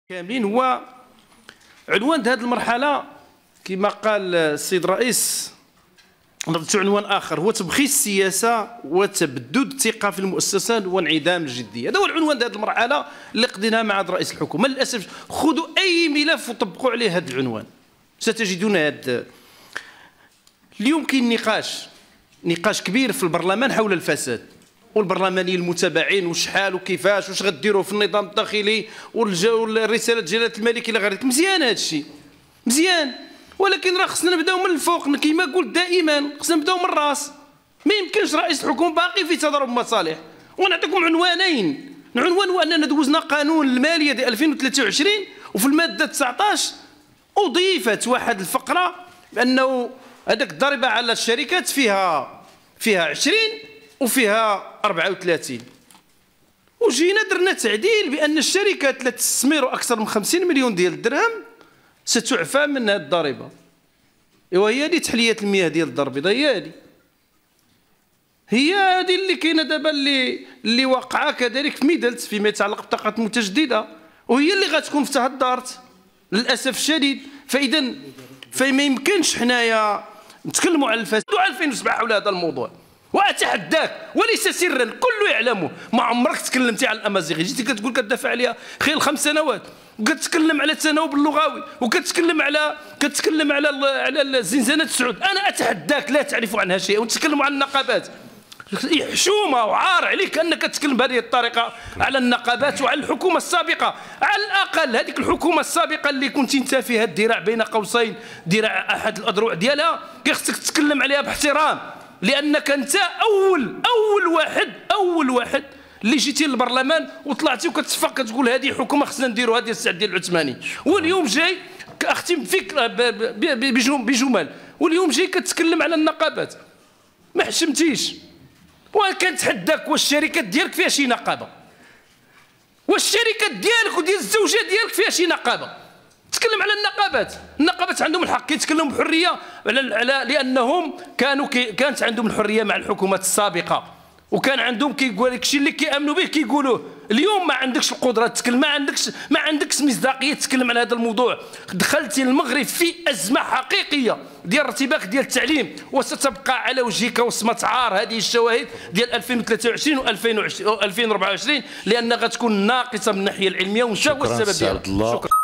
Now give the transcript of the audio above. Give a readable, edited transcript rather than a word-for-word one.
كاملين. هو عنوان هذه المرحله كما قال السيد الرئيس، نضعتو عنوان اخر هو تبخيس السياسه وتبدد الثقه في المؤسسات وانعدام الجديه. هذا هو العنوان هذه المرحله اللي قضيناها مع رئيس الحكومه. للاسف خذوا اي ملف وطبقوا عليه هذا العنوان ستجدون هذا. اليوم كاين نقاش كبير في البرلمان حول الفساد، والبرلمانيين المتابعين وشحال وكيفاش واش غديروا في النظام الداخلي والرساله جلاله الملك الى غير مزيان. هذا الشيء مزيان، ولكن راه خصنا نبداو من الفوق. كما قلت دائما خصنا نبداو من الراس. ما يمكنش رئيس الحكومه باقي في تضارب مصالح. ونعطيكم عنوانين. العنوان هو اننا دوزنا قانون الماليه ديال 2023 وفي الماده 19 اضيفت واحد الفقره بانه هذاك الضريبه على الشركات فيها 20 وفيها 34، وجينا درنا تعديل بان الشركات التي تستثمر اكثر من 50 مليون ديال الدرهم ستعفى من هذه الضريبه. ايوا هي هذه تحليه المياه ديال الدار البيضاء، هي هذه اللي كاينه دابا اللي واقعه كذلك في ميدلت فيما يتعلق بالطاقات المتجدده، وهي اللي غتكون في تهدرت للاسف الشديد. فما يمكنش حنايا نتكلموا على الفساد وعلى 2007 حول هذا الموضوع. واتحداك وليس سرا كله يعلمه، ما عمرك تكلمتي على الامازيغي، جيتي كتقول كتدافع عليها خلال 5 سنوات، وكتكلم على التناوب اللغوي، وكتكلم على الزنزانات السعود. انا اتحداك لا تعرف عنها شيئا وتتكلموا عن النقابات. حشومه وعار عليك انك تتكلم بهذه الطريقه على النقابات وعلى الحكومه السابقه. على الاقل هذيك الحكومه السابقه اللي كنت انت فيها الذراع بين قوسين ذراع احد الاذرع ديالها، خصك تتكلم عليها باحترام، لانك انت اول واحد اللي جيتي للبرلمان وطلعتي وكتصفق كتقول هذه حكومه خصنا نديروا هذه السعد ديال العثماني، واليوم جاي اختم فيك بجمل، واليوم جاي كتكلم على النقابات. ما حشمتيش. وكنتحداك واش الشركات ديالك فيها شي نقابه؟ واش الشركات ديالك وديال الزوجات ديالك فيها شي نقابه؟ تكلم على النقابات عندهم الحق يتكلموا بحريه لانهم كانت عندهم الحريه مع الحكومات السابقه، وكان عندهم كيقول لك الشيء اللي كيامنوا به كيقولوه. اليوم ما عندكش القدره تتكلم، ما عندكش مصداقيه تتكلم على هذا الموضوع. دخلتي المغرب في ازمه حقيقيه ديال الارتباك ديال التعليم، وستبقى على وجهك وصمه عار هذه الشواهد ديال 2023 و2024 لان غتكون ناقصه من الناحيه العلميه، ومشى هو السبب ديالها. شكرا.